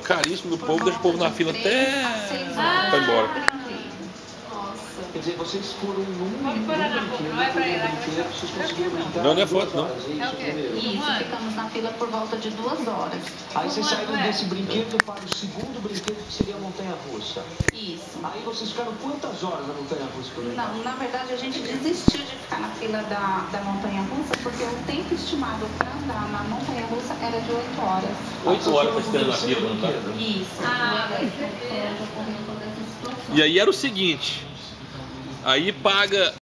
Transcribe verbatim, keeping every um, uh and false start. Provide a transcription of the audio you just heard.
caríssimo do povo, deixa o povo na fila até vai embora. Quer dizer, vocês foram num brinquedo, não é pra ir lá, vocês conseguiram entrar. Não, não é foto, não. É o quê? Isso, ficamos na fila por volta de duas horas. Aí vocês saíram desse brinquedo para o segundo brinquedo, que seria a montanha-russa. Isso. Aí vocês ficaram quantas horas na montanha-russa? Não, na verdade a gente desistiu de ficar na fila da, da montanha-russa, porque o tempo estimado para andar na montanha-russa era de oito horas. Oito horas para esperar na fila, não tá? Isso. Ah, E aí era o seguinte, aí paga